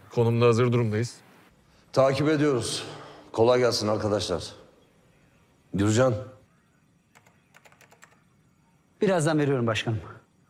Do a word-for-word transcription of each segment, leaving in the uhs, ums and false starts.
Konumda hazır durumdayız. Takip ediyoruz. Kolay gelsin arkadaşlar. Gürcan. Birazdan veriyorum başkanım.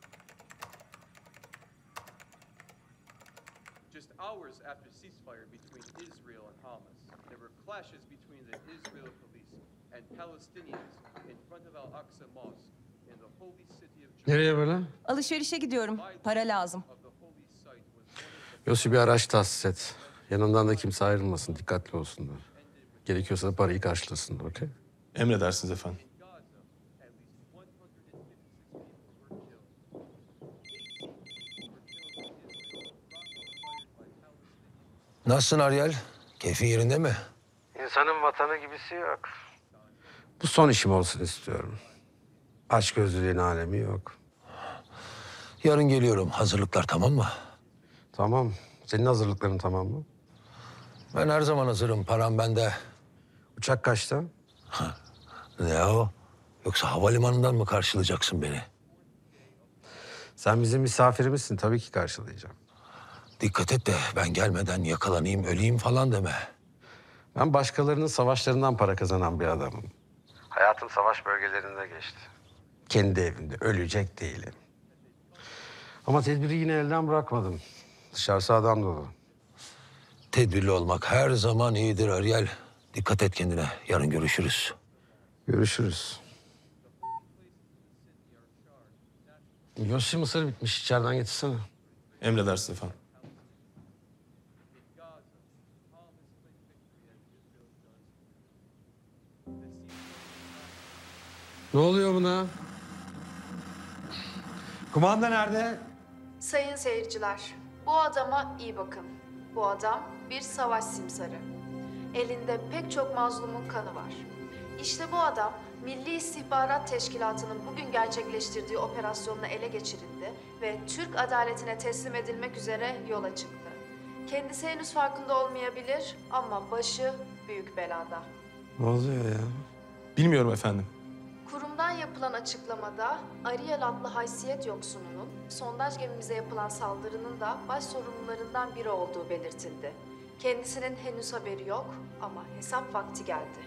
Just hours after ceasefire between Israel and Hamas, there were clashes between the Israeli police and Palestinians in front of Al-Aqsa Mosque in the holy city of Nereye böyle? Alışverişe gidiyorum. Para lazım. of the holy site was one of Yosi bir araç tahsis et. Yanından da kimse ayrılmasın, dikkatli olsunlar. Gerekiyorsa da parayı karşılasınlar, okey? Emredersiniz efendim. the Gaza. At least one hundred fifty-six people were killed. eighteen were killed in Israel. Rockets fired by Palestinians. Nasılsın Ariel? Keyfin yerinde mi? İnsanın vatanı gibisi yok. Bu son işim olsun istiyorum. Açgözlülüğün alemi yok. Yarın geliyorum. Hazırlıklar tamam mı? Tamam. Senin hazırlıkların tamam mı? Ben her zaman hazırım. Param bende. Uçak kaçta? Ne o? Yoksa havalimanından mı karşılayacaksın beni? Sen bizim misafirimizsin. Tabii ki karşılayacağım. Dikkat et de ben gelmeden yakalanayım, öleyim falan deme. Ben başkalarının savaşlarından para kazanan bir adamım. Hayatım savaş bölgelerinde geçti. Kendi evimde ölecek değilim. Ama tedbiri yine elden bırakmadım. Dışarısı adam dolu. Tedbirli olmak her zaman iyidir Ariel. Dikkat et kendine. Yarın görüşürüz. Görüşürüz. Yosi mısır bitmiş. İçeriden getirsene. Emredersiniz efendim. Ne oluyor buna? Kumanda nerede? Sayın seyirciler, bu adama iyi bakın. Bu adam bir savaş simsarı. Elinde pek çok mazlumun kanı var. İşte bu adam Milli İstihbarat Teşkilatı'nın bugün gerçekleştirdiği operasyonla ele geçirildi ve Türk adaletine teslim edilmek üzere yola çıktı. Kendisi henüz farkında olmayabilir ama başı büyük belada. Ne oluyor ya? Bilmiyorum efendim. Kurumdan yapılan açıklamada Ariel adlı haysiyet yoksununun sondaj gemimize yapılan saldırının da baş sorumlularından biri olduğu belirtildi. Kendisinin henüz haberi yok ama hesap vakti geldi.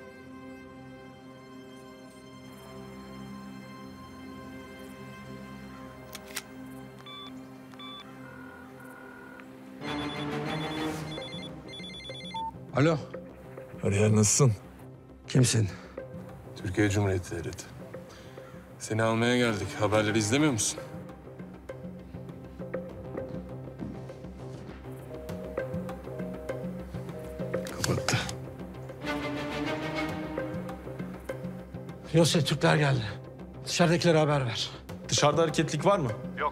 Alo. Ariel nasılsın? Kimsin? Türkiye Cumhuriyeti Devleti. Seni almaya geldik. Haberleri izlemiyor musun? Kapattı. Yosi Türkler geldi. Dışarıdakilere haber ver. Dışarıda hareketlik var mı?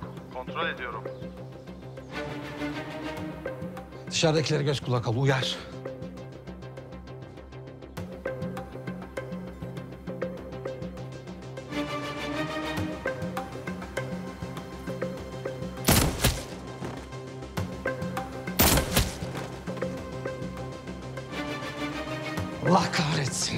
Dışarıdakilere göz kulak al. Uyar. Allah kahretsin.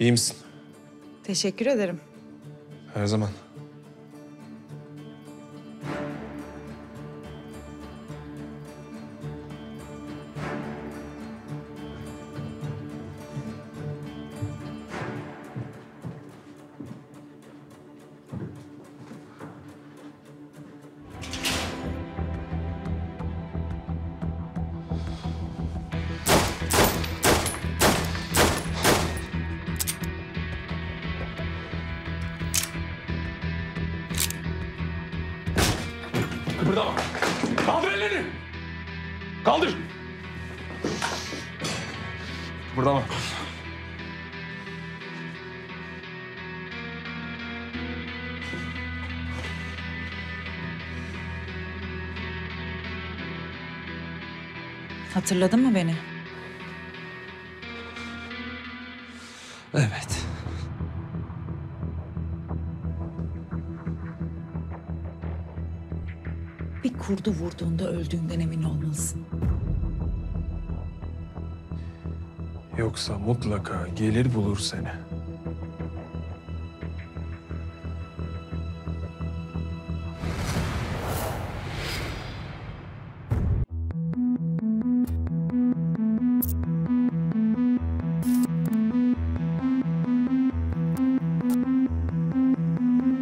İyi misin? Teşekkür ederim. Her zaman. Kıpırdama. Kaldır ellerini. Kaldır. Kıpırdama. Hatırladın mı beni? Evet. Bir kurdu vurduğunda öldüğünden emin olmalısın. Yoksa mutlaka gelir bulur seni.